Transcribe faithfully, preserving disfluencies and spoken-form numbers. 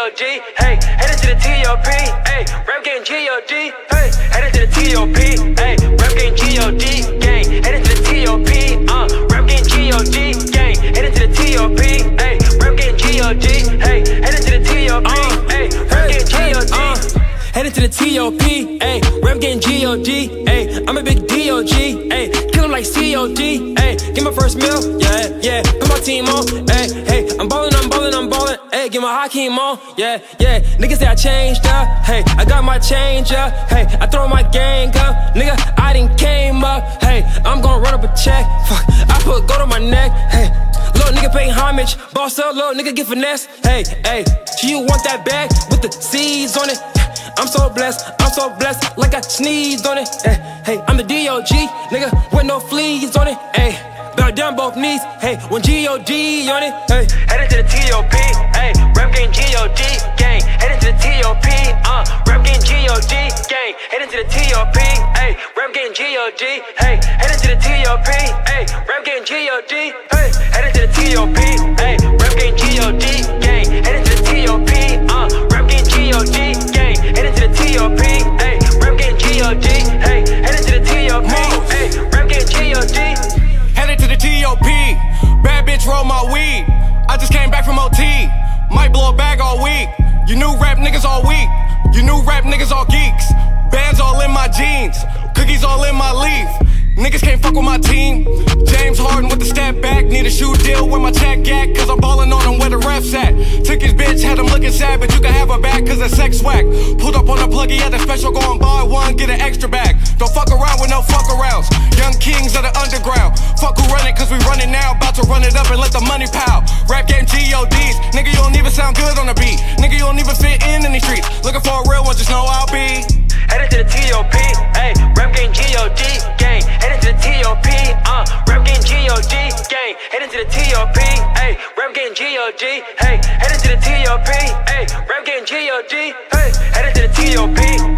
O G, hey, headed to the T O P, hey, rap game G O D, hey, headed to the T O P, hey, rap game G O D, gang, headed to the T O P, uh, rap game G O D, gang, headed to the T O P, hey, rap game G O D, hey, headed to the T O P, hey, rap game G O D. Headed to the T O P, ayy, rap game G O D, ayy, I'm a big D O G, ayy, kill him like C O D, ayy, get my first meal, yeah, yeah, put my team on, ayy, hey, I'm ballin', I'm ballin', I'm ballin', ayy, get my Hakeem on, yeah, yeah, niggas say I changed up, hey, I got my change up, hey, I throw my gang up, nigga, I done came up, hey, I'm gonna run up a check, fuck, I put gold on my neck, hey, little nigga pay homage, boss up, little nigga get finesse, hey, hey, you want that bag with the C's on it? I'm so blessed, I'm so blessed, like I sneezed on it. Hey, hey, I'm the D O G, nigga, with no fleas on it. Hey, bow down both knees, hey, when G O D on it. Hey, headed to the T O P, hey, rap game G O D, gang, headed to the T O P, uh, rap game G O D, gang, headed to the T O P, hey, rap game G O D, hey, headed to the T O P, hey, rap game G O D, hey, headed to the T O P, hey, rap game G O D, gang, headed to the T O P, uh, rap game G O D, gang, headed to the T O P, hey, rap game G O D, hey, headed to the T O P, hey, rap game G O D. Headed to the T O P, bad bitch roll my weed. I just came back from O T, might blow a bag all week. You new rap niggas all weak, you new rap niggas all geeks. Bands all in my jeans, cookies all in my leaf. Niggas can't fuck with my team. James Harden with the step back, need a shoe deal with my check at, cause I'm ballin' on him where the refs at. Took his bitch, had him looking sad, but you can have her back cause it's sex whack. Pulled up on a pluggy at the special, go and buy one, get an extra bag. Don't fuck around with no fuck arounds. Young kings of the underground. Fuck who run it cause we run it now. About to run it up and let the money pile. Rap game G O Ds, nigga you don't even sound good on the beat. Nigga you don't even fit in in these streets. Looking for a real one, just know I'll be headed to the T O P, hey, rap game G O D, gang, headed to the T O P, uh, rap game G O D, gang, headed to the T O P, hey, rap game G O D, hey, headed to the T O P, hey, rap game G O D, hey, headed to the T O P.